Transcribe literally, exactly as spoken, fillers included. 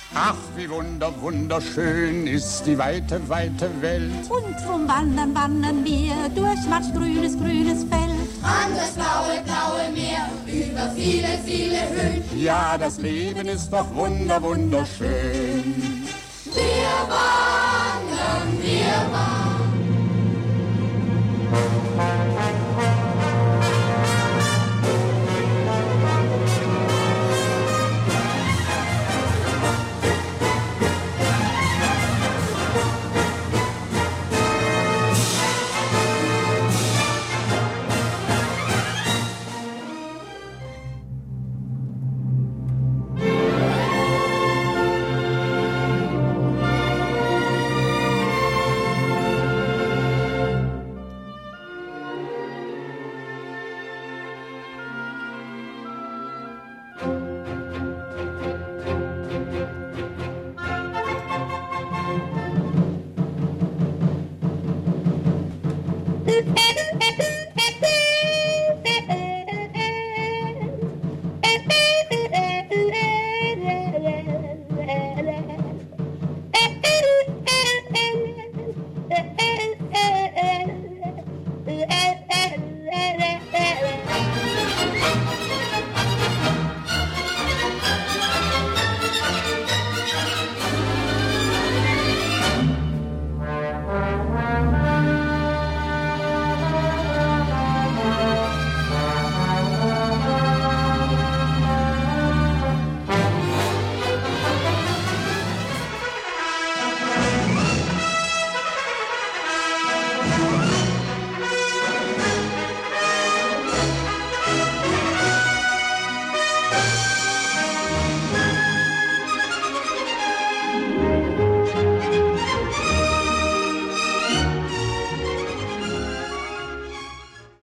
Ach, wie wunder, wunderschön ist die weite, weite Welt. Und drum wandern, wandern wir durch manch grünes, grünes Feld. An das blaue, blaue Meer, über viele, viele Höhen. Ja, das Leben ist doch wunder, wunderschön. Wir wandern, wir wandern.